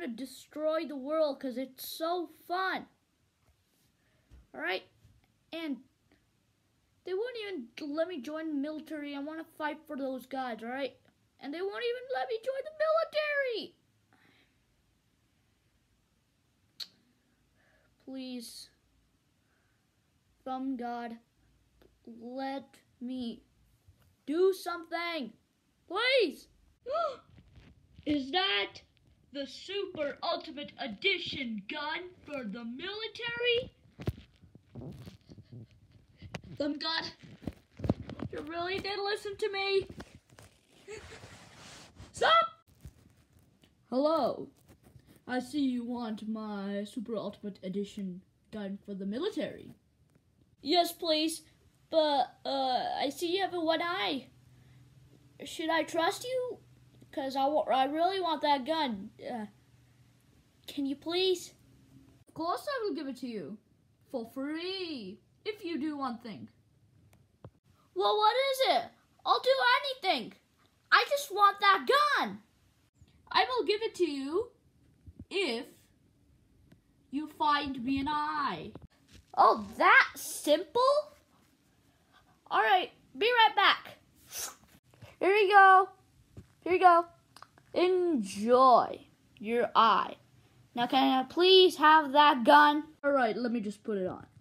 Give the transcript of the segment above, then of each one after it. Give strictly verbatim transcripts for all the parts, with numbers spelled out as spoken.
want to destroy the world because it's so fun. Alright? And they won't even let me join the military. I want to fight for those guys, alright? And they won't even let me join the military. Please, Thumb God, let me do something. Please. Is that the Super Ultimate Edition gun for the military? Thumb God, you really did listen to me. Stop! Hello. I see you want my Super Ultimate Edition gun for the military. Yes, please. But, uh, I see you have a one eye. Should I trust you? Because I, I really want that gun. Uh, can you please? Of course I will give it to you. For free. If you do one thing. Well, what is it? I'll do anything. I just want that gun. I will give it to you if you find me an eye. Oh, that simple? Alright, be right back. Here you go. Here you go. Enjoy your eye. Now can I please have that gun? Alright, let me just put it on.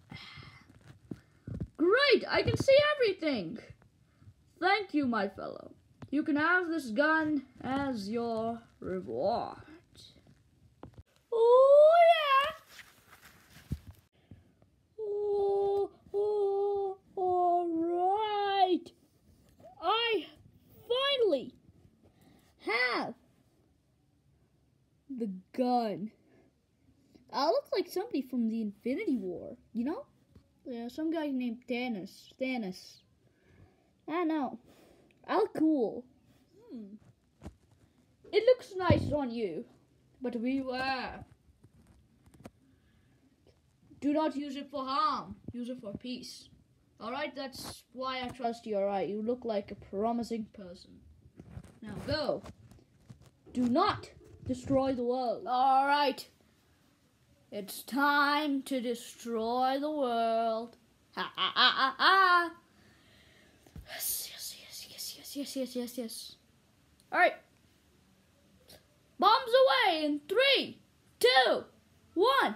Great, I can see everything. Thank you, my fellow. You can have this gun as your reward. Oh, yeah. Oh, oh, all right. I finally have the gun. I look like somebody from the Infinity War, you know? Yeah, some guy named Thanos. Thanos. I know. I look cool. Hmm. It looks nice on you. But beware. Do not use it for harm. Use it for peace. Alright, that's why I trust you, alright? You look like a promising person. Now go. Do not destroy the world. Alright. It's time to destroy the world. Ha ha ha ha ha. Yes, yes, yes, yes, yes, yes, yes, yes, yes. Alright. Bombs away in three, two, one.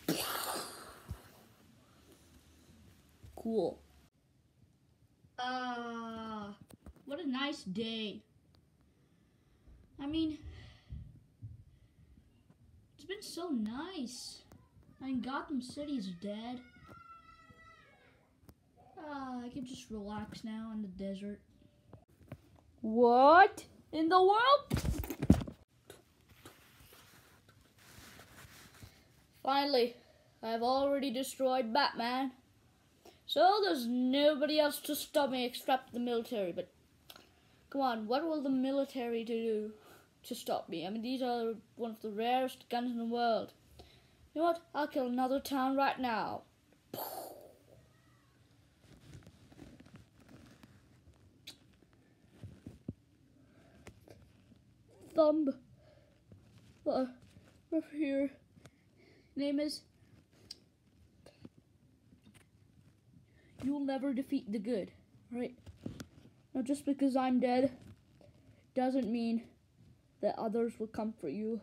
Cool. Ah, uh, what a nice day. I mean, it's been so nice. I mean, Gotham City's dead. Ah, uh, I can just relax now in the desert. What in the world? Finally, I've already destroyed Batman. So there's nobody else to stop me except the military. But come on, what will the military do to stop me? I mean, these are one of the rarest guns in the world. You know what? I'll kill another town right now. Thumb. Uh, over here. Name is. You'll never defeat the good, right? Now, just because I'm dead doesn't mean that others will come for you.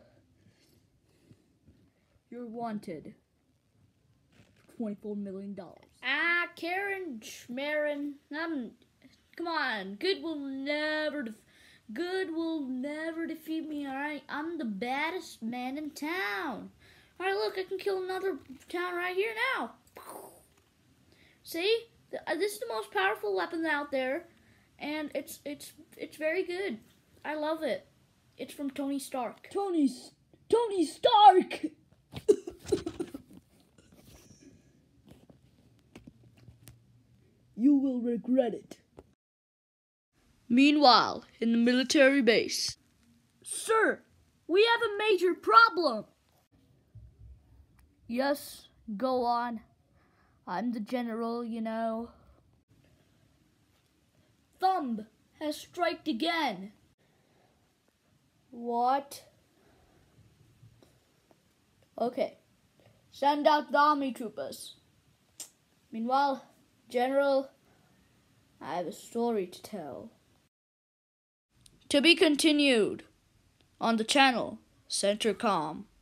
You're wanted for twenty-four million dollars. Ah, Karen Schmarin. Um, come on. Good will never def good will never defeat me, alright? I'm the baddest man in town. Alright, look, I can kill another town right here now. See? This is the most powerful weapon out there, and it's it's it's very good. I love it. It's from Tony Stark. Tony Tony Stark. You will regret it. Meanwhile, in the military base. Sir, we have a major problem. Yes, go on. I'm the general, you know. Thumb has striked again. What? Okay. Send out the army troopers. Meanwhile, General, I have a story to tell. To be continued on the channel CenterCom.